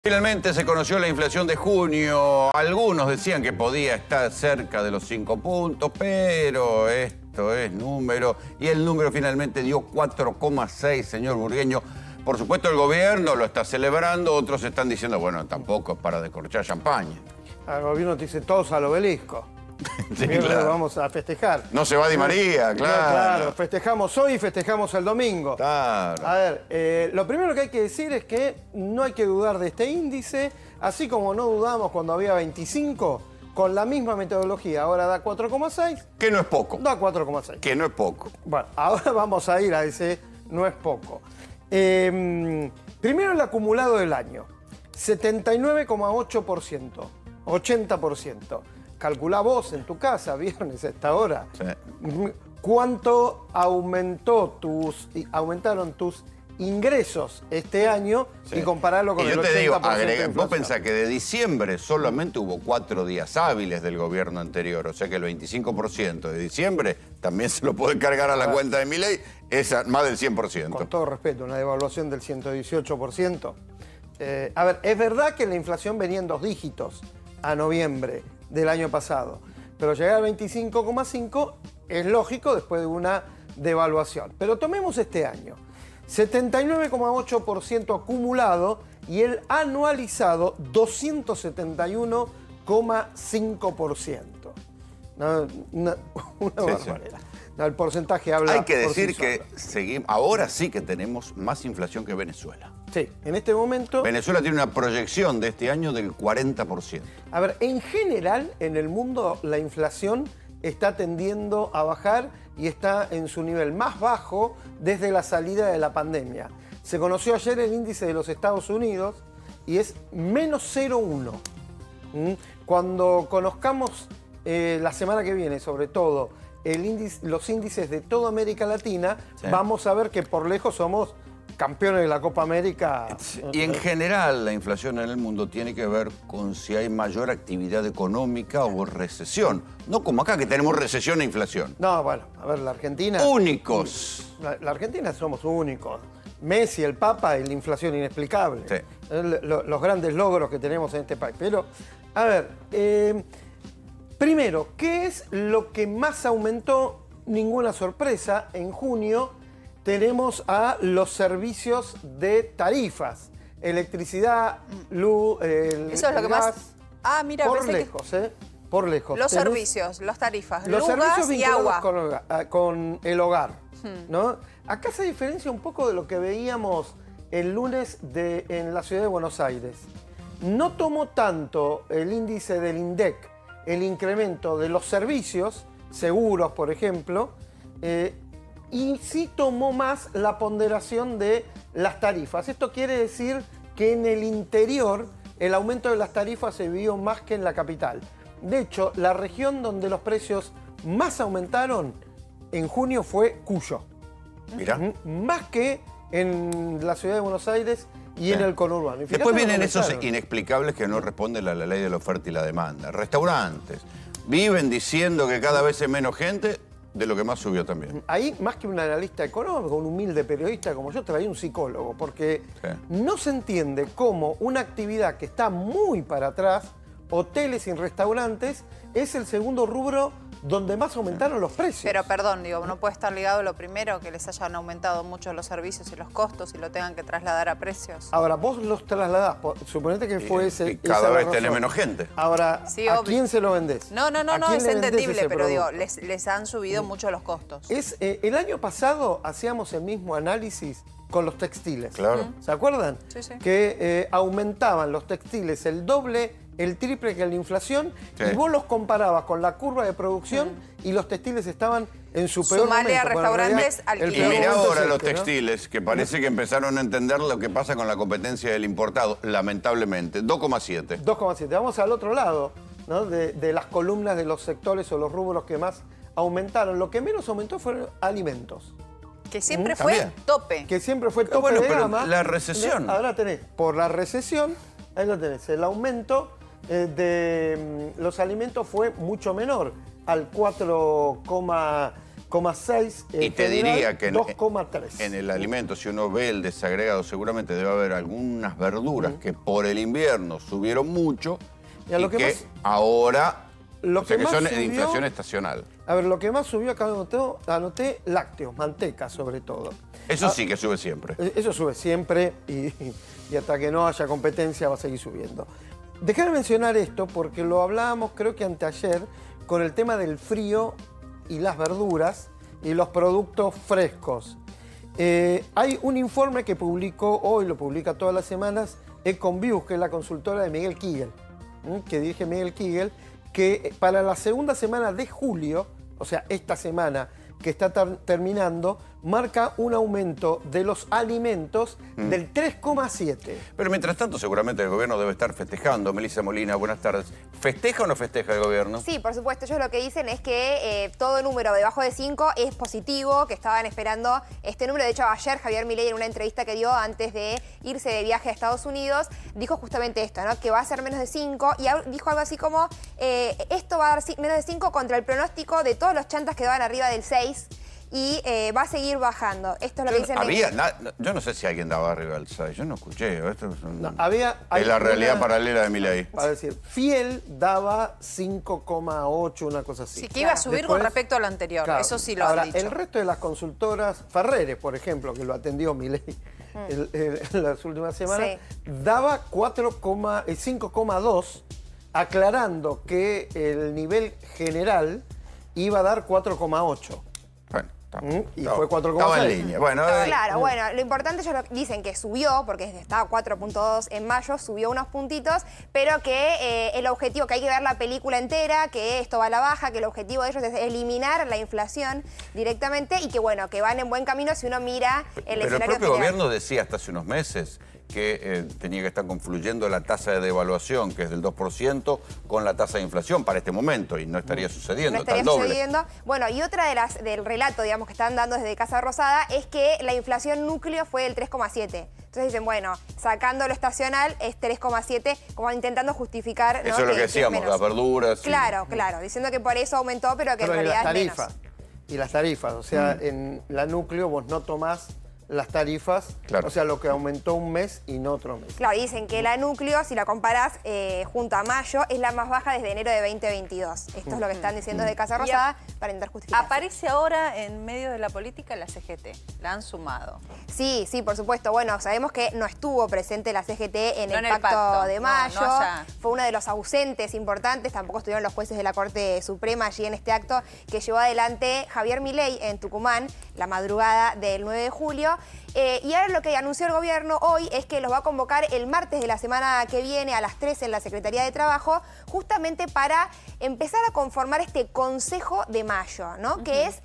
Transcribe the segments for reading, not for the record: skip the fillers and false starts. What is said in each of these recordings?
Finalmente se conoció la inflación de junio. Algunos decían que podía estar cerca de los 5 puntos, pero esto es número. Y el número finalmente dio 4,6, señor Burgueño. Por supuesto el gobierno lo está celebrando, otros están diciendo, bueno, tampoco es para descorchar champaña. El gobierno te dice todos al obelisco. Sí, claro. Vamos a festejar. No se va Di María, claro. No, claro, festejamos hoy y festejamos el domingo. Claro. A ver, lo primero que hay que decir es que no hay que dudar de este índice, así como no dudamos cuando había 25, con la misma metodología, ahora da 4,6. Que no es poco. Da 4,6. Que no es poco. Bueno, ahora vamos a ir a ese no es poco. Primero el acumulado del año, 79,8%, 80%. Calculá vos en tu casa, viernes a esta hora, Sí. cuánto aumentaron tus ingresos este año, Sí. y compararlo con y el 80% yo te digo, de inflación. vos pensás que de diciembre solamente hubo 4 días hábiles del gobierno anterior, o sea que el 25% de diciembre también se lo puede cargar a la cuenta de Milei, es más del 100%. Con todo respeto, una devaluación del 118%. A ver, es verdad que la inflación venía en 2 dígitos a noviembre del año pasado, pero llegar al 25,5 es lógico después de una devaluación. Pero tomemos este año, 79,8% acumulado y el anualizado 271,5%. Una barbaridad. Sí. No, el porcentaje habla. Hay que por sí decir que solo. ahora sí que tenemos más inflación que Venezuela. Sí, en este momento. Venezuela tiene una proyección de este año del 40%. A ver, en general, en el mundo la inflación está tendiendo a bajar y está en su nivel más bajo desde la salida de la pandemia. Se conoció ayer el índice de los Estados Unidos y es menos 0,1. Cuando conozcamos la semana que viene, sobre todo, los índices de toda América Latina, Sí. vamos a ver que por lejos somos campeones de la Copa América. Y en general la inflación en el mundo tiene que ver con si hay mayor actividad económica o recesión. No como acá que tenemos recesión e inflación. No, bueno, a ver, la Argentina... Únicos. La Argentina somos únicos. Messi, el Papa y la inflación inexplicable. Sí. Los grandes logros que tenemos en este país. Pero, a ver, primero, ¿qué es lo que más aumentó? Ninguna sorpresa. En junio tenemos a los servicios de tarifas. Electricidad, luz, Eso es lo que gas, más... Ah, mira, por pensé lejos, por lejos. Los Tenés servicios, las tarifas, los luz, servicios gas y vinculados agua. con el hogar, ¿no? Acá se diferencia un poco de lo que veíamos el lunes en la ciudad de Buenos Aires. No tomó tanto el índice del INDEC, el incremento de los servicios, seguros, por ejemplo, y sí tomó más la ponderación de las tarifas. Esto quiere decir que en el interior el aumento de las tarifas se vio más que en la capital. De hecho, la región donde los precios más aumentaron en junio fue Cuyo. Mirá. Más que en la ciudad de Buenos Aires y Sí. en el conurbano. Y fíjate Después lo que vienen esos aumentaron. inexplicables que no responden a la ley de la oferta y la demanda. Restaurantes. Viven diciendo que cada vez hay menos gente, de lo que más subió también. Ahí, más que un analista económico, un humilde periodista como yo, traía un psicólogo, porque Sí. no se entiende cómo una actividad que está muy para atrás, hoteles y restaurantes, es el segundo rubro donde más aumentaron los precios. Pero perdón, digo, no puede estar ligado lo primero, que les hayan aumentado mucho los servicios y los costos y lo tengan que trasladar a precios. Ahora, vos los trasladás, suponete que fue ese... Y cada esa la vez razón. tenés menos gente. Ahora, Sí, ¿a obvio. quién se lo vendés? No, ¿A quién es le vendés entendible, ese pero digo, producto? les han subido mucho los costos. El año pasado hacíamos el mismo análisis con los textiles. Claro. ¿Se acuerdan? Sí, sí. Que aumentaban los textiles el doble, el triple que la inflación, Sí. y vos los comparabas con la curva de producción y los textiles estaban en su peor Sumale momento. a Bueno, en restaurantes, realidad, el alquiler. Y peor mira momento ahora es los este, ¿no? textiles, que parece que empezaron a entender lo que pasa con la competencia del importado, lamentablemente. 2,7. 2,7. Vamos al otro lado, ¿no? de las columnas de los sectores o los rubros que más aumentaron. Lo que menos aumentó fueron alimentos. Que siempre fue También. tope. Que siempre fue tope Bueno, de pero gama. la recesión. Ahora tenés, por la recesión, ahí lo tenés, el aumento de los alimentos fue mucho menor, al 4,7%. 2,6. Y te diría que 2,3. en el alimento, si uno ve el desagregado, seguramente debe haber algunas verduras que por el invierno subieron mucho Y a lo y que más- ahora lo o sea, que que más son subió- de inflación estacional. A ver, lo que más subió acá anoté lácteos, manteca sobre todo. Eso sí que sube siempre. Eso sube siempre y hasta que no haya competencia va a seguir subiendo. Dejé de mencionar esto porque lo hablábamos creo que anteayer con el tema del frío y las verduras y los productos frescos. Hay un informe que publicó hoy, lo publica todas las semanas, Econviews, que es la consultora de Miguel Kigel, que dirige Miguel Kigel, que para la segunda semana de julio, o sea, esta semana que está terminando, marca un aumento de los alimentos del 3,7. Pero mientras tanto, seguramente el gobierno debe estar festejando. Melissa Molina, buenas tardes. ¿Festeja o no festeja el gobierno? Sí, por supuesto. Ellos lo que dicen es que todo número debajo de 5 es positivo, que estaban esperando este número. De hecho, ayer Javier Milei, en una entrevista que dio antes de irse de viaje a Estados Unidos, dijo justamente esto, ¿no? Que va a ser menos de 5 y dijo algo así como esto va a dar menos de 5 contra el pronóstico de todos los chantas que daban arriba del 6 y va a seguir bajando. Esto es lo que dicen. Yo no sé si alguien daba arriba del 6, yo no escuché. Esto es, Hay es la realidad una- paralela de Milei. Para decir, Fiel daba 5,8, una cosa así. Sí, que iba a subir con Después- respecto al anterior, Claro. eso sí lo Ahora, han dicho. el resto de las consultoras, Ferreres, por ejemplo, que lo atendió Milei en las últimas semanas, daba 5,2, aclarando que el nivel general iba a dar 4,8. Bueno, Y fue 4,6. Estaba en línea. Bueno, Claro, bueno, lo importante ellos dicen que subió, porque estaba 4,2 en mayo, subió unos puntitos, pero que el objetivo, que hay que ver la película entera, que esto va a la baja, que el objetivo de ellos es eliminar la inflación directamente y que bueno, que van en buen camino si uno mira el pero el escenario propio general. gobierno decía hasta hace unos meses que tenía que estar confluyendo la tasa de devaluación, que es del 2%, con la tasa de inflación para este momento, y no estaría sucediendo, No estaría está al doble. sucediendo. Bueno, y otra del relato, digamos, que están dando desde Casa Rosada es que la inflación núcleo fue del 3,7. Entonces dicen, bueno, sacando lo estacional es 3,7, como intentando justificar, ¿no? Eso es lo que es decíamos, menos. las verduras. Claro, claro, diciendo que por eso aumentó, pero que Pero en y las realidad es tarifas. menos. Y las tarifas, o sea, en la núcleo vos no tomás las tarifas, Claro. o sea, lo que aumentó un mes y no otro mes. Claro, y dicen que la núcleo, si la comparás junto a mayo, es la más baja desde enero de 2022. Esto es lo que están diciendo de Casa Rosada para intentar justificar. Aparece ahora en medio de la política la CGT, la han sumado. Sí, sí, por supuesto. Bueno, sabemos que no estuvo presente la CGT en No el en el pacto pacto, de no, mayo. no allá. Fue uno de los ausentes importantes. Tampoco estuvieron los jueces de la Corte Suprema allí en este acto que llevó adelante Javier Milei en Tucumán la madrugada del 9 de julio. Y ahora lo que anunció el gobierno hoy es que los va a convocar el martes de la semana que viene a las 3 en la Secretaría de Trabajo, justamente para empezar a conformar este Consejo de Mayo, ¿no? Que es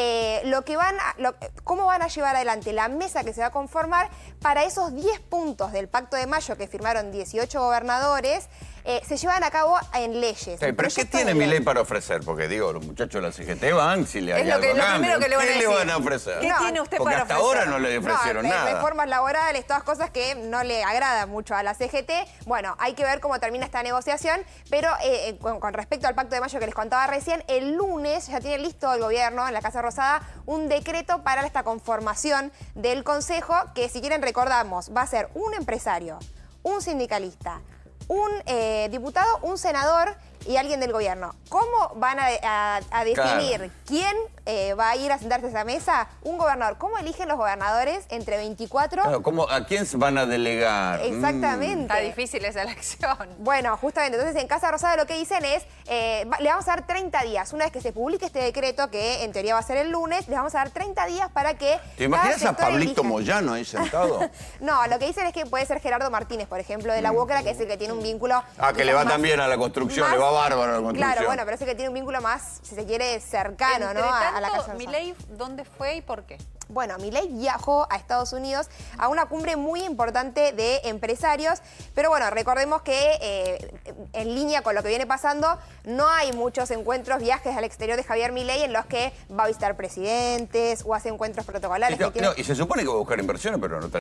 cómo van a llevar adelante la mesa que se va a conformar para esos 10 puntos del Pacto de Mayo que firmaron 18 gobernadores, se llevan a cabo en leyes. Sí, pero ¿qué tiene Milei para ofrecer? Porque digo, los muchachos de la CGT van si le hay Es lo algo a primero cambio. que le van a ¿Qué decir? le van a ofrecer? ¿Qué tiene usted Porque para hasta ofrecer? ahora no le ofrecieron nada. Reformas laborales, todas cosas que no le agradan mucho a la CGT. Bueno, hay que ver cómo termina esta negociación, pero con respecto al Pacto de Mayo que les contaba recién, el lunes ya tiene listo el gobierno en la Casa Rosada un decreto para esta conformación del Consejo, que si quieren recordamos, va a ser un empresario, un sindicalista, un diputado, un senador y alguien del gobierno. ¿Cómo van a definir Claro. quién va a ir a sentarse a esa mesa? Un gobernador. ¿Cómo eligen los gobernadores entre 24? Claro, ¿a quién se van a delegar? Exactamente. Está difícil esa elección. Bueno, justamente, entonces en Casa Rosada lo que dicen es, le vamos a dar 30 días. Una vez que se publique este decreto, que en teoría va a ser el lunes, les vamos a dar 30 días para que... ¿Te imaginas cada a sector Pablito elija. Moyano ahí sentado? No, lo que dicen es que puede ser Gerardo Martínez, por ejemplo, de la UOCRA, que es el que tiene un vínculo... Que le va más- también a la construcción, le va bárbaro a la construcción. Claro, bueno, pero ese que tiene un vínculo más, si se quiere, cercano, ¿no? A la Casa Rosada. Milei, ¿dónde fue y por qué? Bueno, Milei viajó a Estados Unidos a una cumbre muy importante de empresarios, pero bueno, recordemos que en línea con lo que viene pasando, no hay muchos encuentros, viajes al exterior de Javier Milei en los que va a visitar presidentes o hace encuentros protocolares. Y se supone que va a buscar inversiones, pero no